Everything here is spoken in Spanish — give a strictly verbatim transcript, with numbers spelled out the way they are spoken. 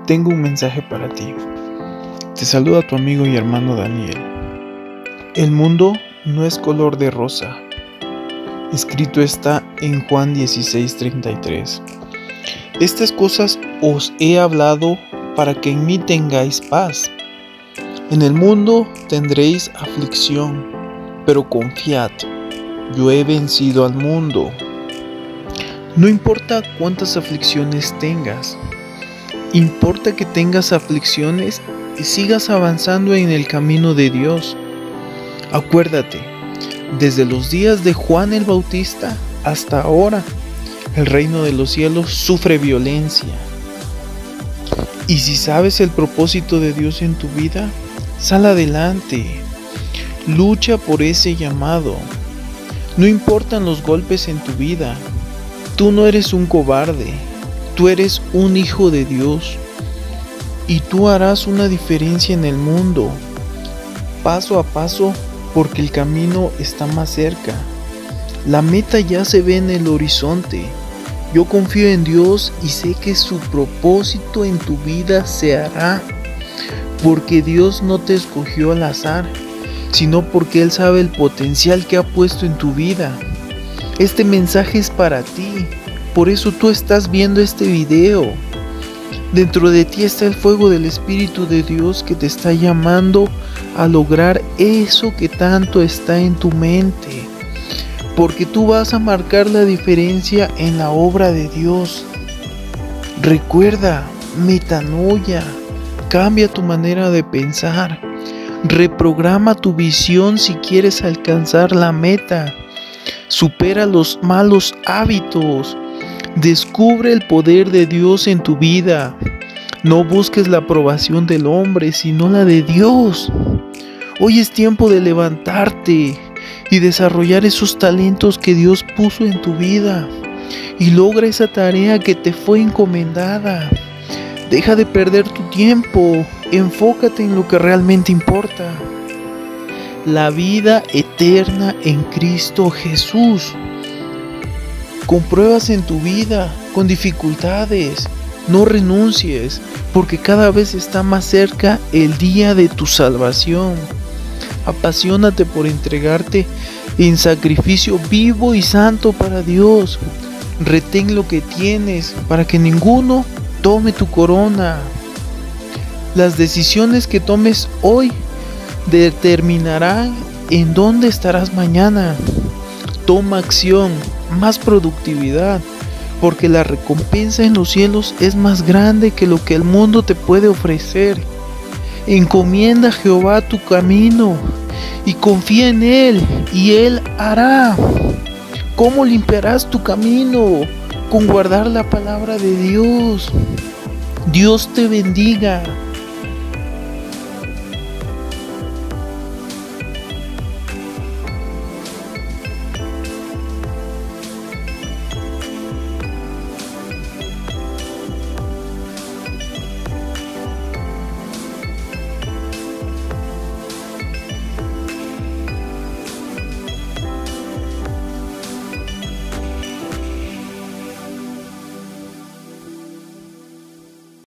tengo un mensaje para ti. Te saluda tu amigo y hermano Daniel. El mundo no es color de rosa. Escrito está en Juan dieciséis treinta y tres. Estas cosas os he hablado para que en mí tengáis paz. En el mundo tendréis aflicción, pero confiad, yo he vencido al mundo. No importa cuántas aflicciones tengas, importa que tengas aflicciones y sigas avanzando en el camino de Dios. Acuérdate, desde los días de Juan el Bautista hasta ahora, el reino de los cielos sufre violencia. Y si sabes el propósito de Dios en tu vida, sal adelante, lucha por ese llamado. No importan los golpes en tu vida, tú no eres un cobarde, tú eres un hijo de Dios y tú harás una diferencia en el mundo, paso a paso, porque el camino está más cerca. La meta ya se ve en el horizonte. Yo confío en Dios y sé que su propósito en tu vida se hará, porque Dios no te escogió al azar, sino porque Él sabe el potencial que ha puesto en tu vida. Este mensaje es para ti, por eso tú estás viendo este video. Dentro de ti está el fuego del Espíritu de Dios que te está llamando a lograr eso que tanto está en tu mente, porque tú vas a marcar la diferencia en la obra de Dios. Recuerda, metanoia, cambia tu manera de pensar, reprograma tu visión si quieres alcanzar la meta, supera los malos hábitos, descubre el poder de Dios en tu vida. No busques la aprobación del hombre, sino la de Dios. Hoy es tiempo de levantarte y desarrollar esos talentos que Dios puso en tu vida. Y logra esa tarea que te fue encomendada. Deja de perder tu tiempo. Enfócate en lo que realmente importa. La vida eterna en Cristo Jesús. Con pruebas en tu vida, con dificultades, no renuncies, porque cada vez está más cerca el día de tu salvación. Apasionate por entregarte en sacrificio vivo y santo para Dios. Retén lo que tienes para que ninguno tome tu corona. Las decisiones que tomes hoy determinarán en dónde estarás mañana. Toma acción, más productividad, porque la recompensa en los cielos es más grande que lo que el mundo te puede ofrecer. Encomienda a Jehová tu camino y confía en Él, y Él hará. ¿Cómo limpiarás tu camino? Con guardar la palabra de Dios. Dios te bendiga.